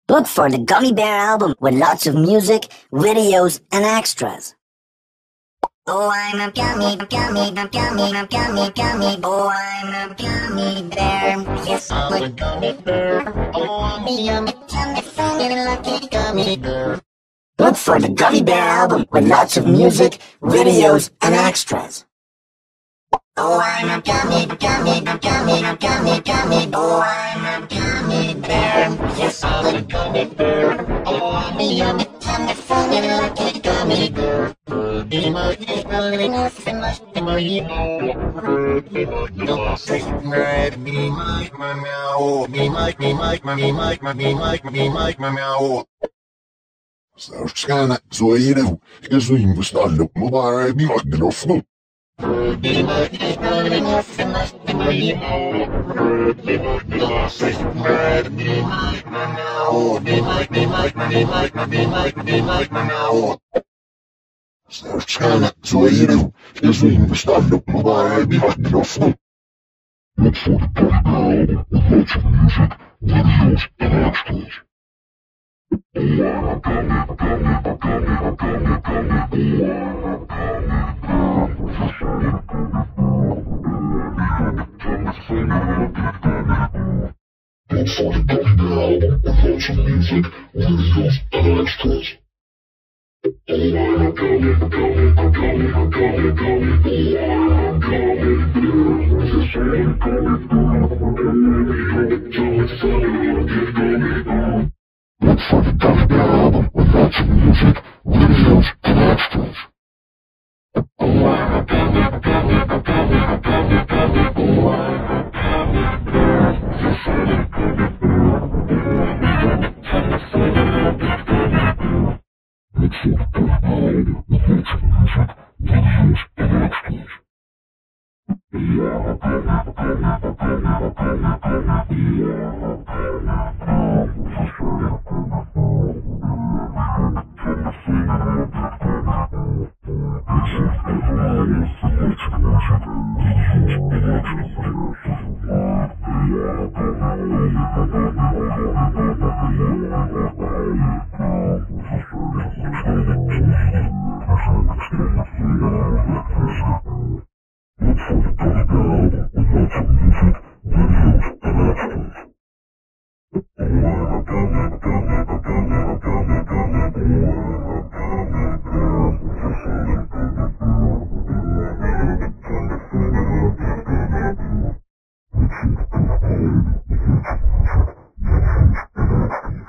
Look for the Gummy Bear album with lots of music, videos, and extras. Oh, I'm a gummy, gummy, gummy, gummy, gummy. Oh, I'm a gummy bear. Yes, I'm a gummy bear. Oh, I'm a yummy, yummy, funny, lucky gummy bear. Look for the Gummy Bear album with lots of music, videos, and extras. Oh, I'm a gummy, gummy, gummy, gummy, gummy. Oh, I'm a gummy bear. Yes, I'm a gummy bear. Oh, I'm a yummy, yummy, funny, lucky gummy bear. Be my nothing much to my Särskänä suojelu, ja suinvustalle mubaare milagnofnu. Särskänä suojelu, ja suinvustalle mubaare milagnofnu. Look for the Gummy Bear album with lots of music, videos, and extras. Look for the Gummy Bear album with lots of music, videos, and extras. Oh, I'm a gummy, gummy, gummy, gummy, gummy. Oh, I'm a gummy bear. Yes, I'm a gummy bear. Look for the Gummy Bear album with lots of music, videos, and extras. Oh, I'm a gummy, gummy, gummy, gummy, gummy. Oh, I'm a gummy bear. Yes, I'm a gummy bear. Look for the Gummy Bear album with lots of music, videos, and extras. Oh, I'm a gummy, gummy, gummy, gummy, gummy. Look for the Gummy Bear album with lots of music, videos, and extras. Oh, I'm a gummy, gummy, gummy, gummy, gummy. Oh, I'm a gummy bear. Yes, I'm a gummy bear. Look for the Gummy Bear album with lots of music, videos, and extras.